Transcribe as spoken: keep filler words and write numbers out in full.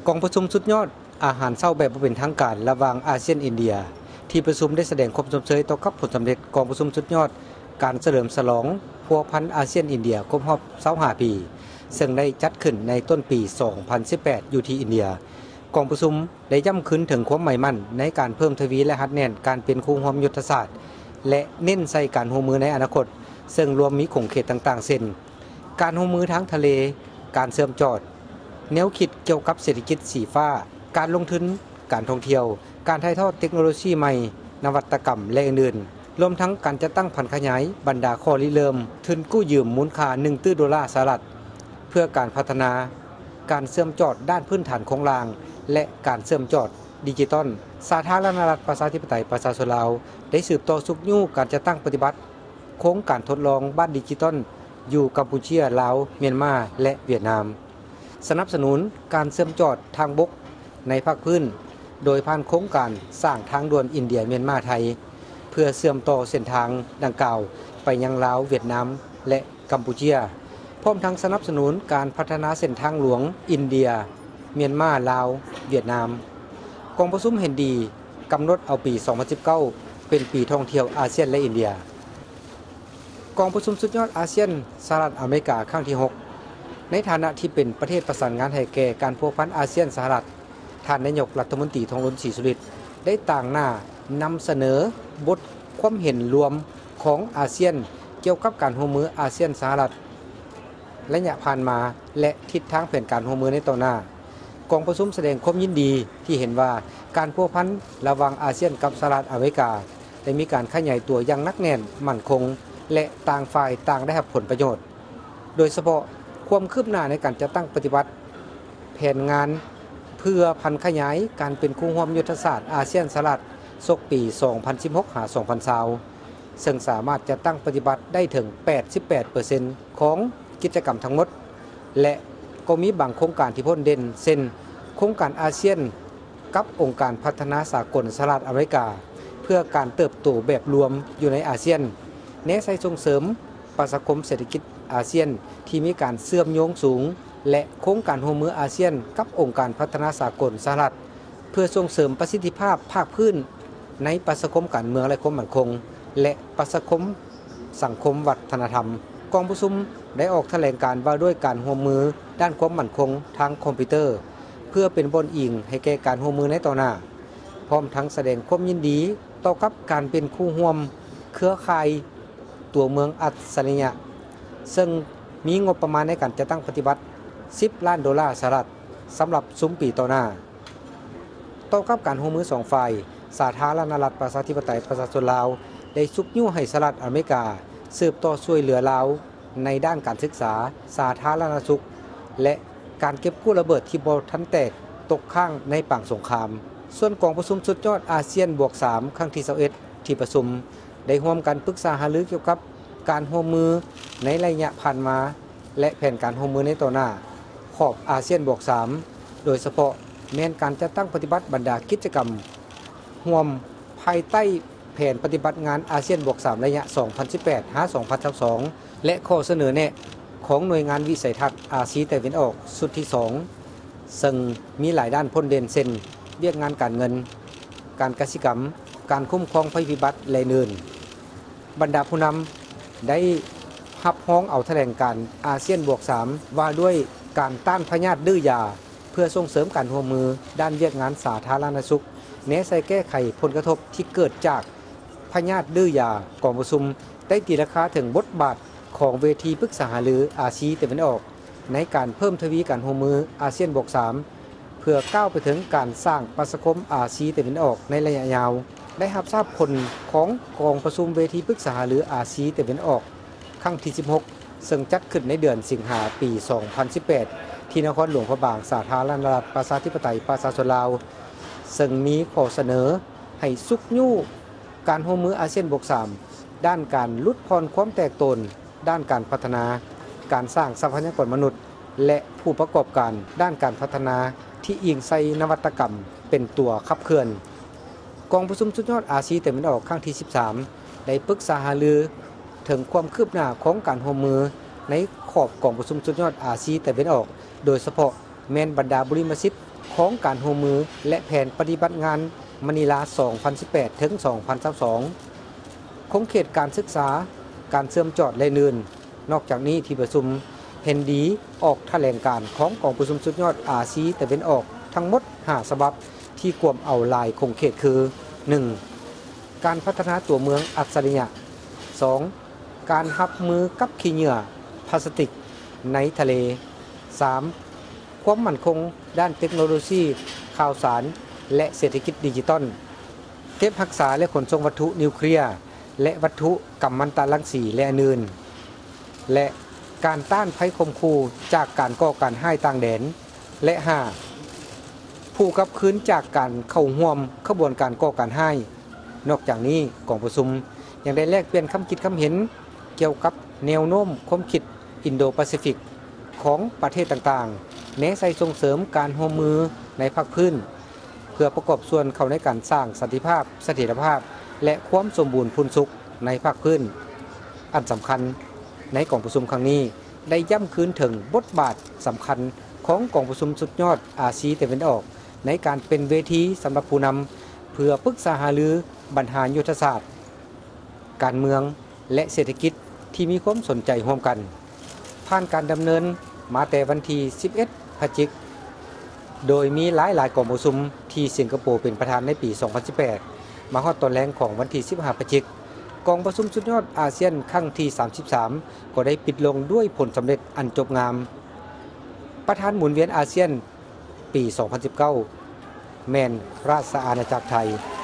กองประชุมสุดยอดอาหารเช้าแบบบ่เป็นทางการระหว่างอาเซียนอินเดียที่ประชุมได้แสดงความชมเชยต่อกับผลสำเร็จกองประชุมสุดยอดการเฉลิมฉลองพัวพันอาเซียนอินเดียครบรอบยี่สิบห้าปีซึ่งได้จัดขึ้นในต้นปีสองพันสิบแปดอยู่ที่อินเดียกองประชุมได้ย้ำขึ้นถึงความหมายมั่นในการเพิ่มทวีและหัดแน่นการเป็นคู่ร่วมยุทธศาสตร์และเน้นใส่การร่วมมือในอนาคตซึ่งรวมมีขงเขตต่างๆเช่นการร่วมมือทางทะเลการเชื่อมจอดแนวคิดเกี่ยวกับเศรษฐกิจสีฟ้าการลงทุนการท่องเที่ยวการถ่ายทอดเทคโนโลยีใหม่นวัตกรรมและอื่นๆรวมทั้งการจัดตั้งพันขยายบรรดาข้อริเริ่มทุนกู้ยืมมูลค่าหนึ่งล้านดอลลาร์สหรัฐเพื่อการพัฒนาการเชื่อมจอดด้านพื้นฐานของรางและการเชื่อมจอดดิจิตอลสาธารณรัฐประชาธิปไตยประชาชนลาวได้สืบต่อสุกยู่การจัดตั้งปฏิบัติโครงการทดลองบ้านดิจิตอลอยู่กัมพูชาลาวเมียนมาและเวียดนามสนับสนุนการเชื่อมจอดทางบกในภาคพื้นโดยผ่านโครงการสร้างทางด่วนอินเดียเมียนมาไทยเพื่อเชื่อมต่อเส้นทางดังกล่าวไปยังลาวเวียดนามและกัมพูชาพร้อมทั้งสนับสนุนการพัฒนาเส้นทางหลวงอินเดียเมียนมาลาวเวียดนามกองประชุมเห็นดีกำหนดเอาปีสองพันสิบเก้าเป็นปีท่องเที่ยวอาเซียนและอินเดียกองประชุมสุดยอดอาเซียนสหรัฐอเมริกาครั้งที่หกในฐานะที่เป็นประเทศประสานงานให้แก่การพัวพันอาเซียนสหรัฐท่านนายกรัฐมนตรีทองล้นศรีสุริตได้ต่างหน้านำเสนอบทความเห็นรวมของอาเซียนเกี่ยวกับการร่วมมืออาเซียนสหรัฐระยะผ่านมาและทิศทางแผนการร่วมมือในต่อหน้ากองประชุมแสดงความยินดีที่เห็นว่าการพัวพันระหว่างอาเซียนกับสหรัฐอเมริกาได้มีการขยายตัวอย่างนักแน่นมั่นคงและต่างฝ่ายต่างได้รับผลประโยชน์โดยเฉพาะความคืบหน้าในการจัดตั้งปฏิบัติแผนงานเพื่อพันขยายการเป็นคู่ร่วมยุทธศาสตร์อาเซียนสหรัฐศกปีสองพันสิบหกหาสองพันยี่สิบซึ่งสามารถจัดตั้งปฏิบัติได้ถึง แปดสิบแปดเปอร์เซ็นต์ ของกิจกรรมทั้งหมดและก็มีบางโครงการที่พ้นเด่นเช่นโครงการอาเซียนกับองค์การพัฒนาสากลสหรัฐอเมริกาเพื่อการเติบโตแบบรวมอยู่ในอาเซียนแนวใส่ส่งเสริมประชาคมเศรษฐกิจอาเซียนที่มีการเชื่อมโยงสูงและโครงการร่วมมืออาเซียนกับองค์การพัฒนาสากลสหรัฐเพื่อส่งเสริมประสิทธิภาพภาคพื้นในประชาคมการเมืองและความมั่นคงและประชาคมสังคมวัฒนธรรมกองประชุมได้ออกแถลงการว่าด้วยการร่วมมือด้านความมั่นคงทางคอมพิวเตอร์เพื่อเป็นบนอิงให้แก่การร่วมมือในต่อหน้าพร้อมทั้งแสดงความยินดีต่อกับการเป็นคู่ร่วมเครือข่ายตัวเมืองอัจฉริยะซึ่งมีงบประมาณในการจัดตั้งปฏิบัติสิบล้านดอลลาร์สหรัฐสำหรับซุ้มปีต่อหน้าต่อกับการร่วมมือสองฝ่ายสาธารณรัฐประชาธิปไตยประชาชนลาวได้ซุกยู่ให้สหรัฐอเมริกาสืบต่อช่วยเหลือลาวในด้านการศึกษาสาธารณสุขและการเก็บกู้ระเบิดที่บ่ทันแตกตกค้างในปางสงครามส่วนกองประชุมสุดยอดอาเซียนบวกสามครั้งที่ยี่สิบเอ็ดที่ประชุมได้ร่วมกันปรึกษาหารือเกี่ยวกับการร่วมมือในระยะผ่านมาและแผนการร่วมมือในต่อหน้าขอบอาเซียนบวกสามโดยเฉพาะแม้นการจัดตั้งปฏิบัติบรรดากิจกรรมร่วมภายใต้แผนปฏิบัติงานอาเซียนบวกสามระยะสองพันสิบแปดถึงสองพันยี่สิบสองและข้อเสนอแนะของหน่วยงานวิสัยทัศน์อาซีตะวันออกสุดที่สองซึ่งมีหลายด้านพ้นเด่นเช่นเรียกงานการเงินการกสิกรรมการคุ้มครองภัยพิบัติและอื่นบรรดาผู้นำได้รับร้องเอาแถลงการอาเซียนบวกสามว่าด้วยการต้านพยาธิดื้อยาเพื่อส่งเสริมการร่วมมือด้านเรียกงานสาธารณสุขแนวใส่แก้ไขผลกระทบที่เกิดจากพยาธิดื้อยากองประชุมได้ตีราคาถึงบทบาทของเวทีปรึกษาหารืออาซีตะวันออกในการเพิ่มทวีการร่วมมืออาเซียนบวกสามเพื่อก้าวไปถึงการสร้างประชาคมอาซีตะวันออกในระยะยาวได้รับทราบผลของกองประชุมเวทีปรึกษาหารืออาซีตะวันออกครั้งที่สิบหกซึ่งจัดขึ้นในเดือนสิงหาคมปีสองพันสิบแปดที่นครหลวงพระบางสาธารณรัฐประชาธิปไตยประชาชนลาวซึ่งมีข้อเสนอให้ซุกยู่การร่วมมืออาเซียนบวกสามด้านการลดผ่อนความแตกตนด้านการพัฒนาการสร้างทรัพยากรมนุษย์และผู้ประกอบการด้านการพัฒนาที่อิงใส่นวัตกรรมเป็นตัวขับเคลื่อนกองประชุมสุดยอดอาซีตะวันออกครั้งที่สิบสามได้ปรึกษาหารือถึงความคืบหน้าของการร่วมมือในขอบกองประชุมสุดยอดอาซีตะวันออกโดยเฉพาะแม้นบรรดาบริมสิทธิ์ขของการร่วมมือและแผนปฏิบัติงานมะนิลา สองพันสิบแปด ถึง สองพันยี่สิบสอง คงเขตการศึกษาการเชื่อมจอดและนื่นนอกจากนี้ที่ประชุมเห็นดีออกแถลงการของกองประชุมสุดยอดอาซีตะวันออกทั้งหมดห้าฉบับที่กวมเอาลายคงเขตคือ หนึ่ง. การพัฒนาตัวเมืองอัจฉริยะ สอง. การรับมือกับขี้เหงื่อพลาสติกในทะเล สาม. ความมั่นคงด้านเทคโนโลยีข่าวสารและเศรษฐกิจดิจิทัลเก็บรักษาและขนส่งวัตถุนิวเคลียร์และวัตถุกัมมันตรังสีและอื่นและการต้านภัยข่มขู่จากการก่อการร้ายต่างแดนและ ห้า. ผู้กลับคืนจากการเข้าร่วมขบวนการก่อการร้ายนอกจากนี้กองประชุมยังได้แลกเปลี่ยนคำคิดคำเห็นเกี่ยวกับแนวโน้มความคิดอินโดแปซิฟิกของประเทศต่างๆแนะใส่ส่งเสริมการร่วมมือในภาคพื้นเพื่อประกอบส่วนเข้าในการสร้างสันติภาพเสถียรภาพและความสมบูรณ์พูนสุขในภาคพื้นอันสำคัญในกองประชุมครั้งนี้ได้ย้ำคืนถึงบทบาทสำคัญของกองประชุมสุดยอดอาซีตะวันออกในการเป็นเวทีสำหรับผู้นำเพื่อปรึกษาหารือปัญหายุทธศาสตร์การเมืองและเศรษฐกิจที่มีความสนใจร่วมกันผ่านการดำเนินมาแต่วันที่สิบเอ็ดพฤศจิกายนโดยมีหลายหลายกองประชุมที่สิงคโปร์เป็นประธานในปี สองพันสิบแปด มาฮอดตอนแรงของวันที่สิบห้าพฤศจิกายนกองประชุมสุดยอดอาเซียนครั้งที่สามสิบสามก็ได้ปิดลงด้วยผลสำเร็จอันจบงามประธานหมุนเวียนอาเซียนปี สองพันสิบเก้า แมนราชอาณาจักรไทย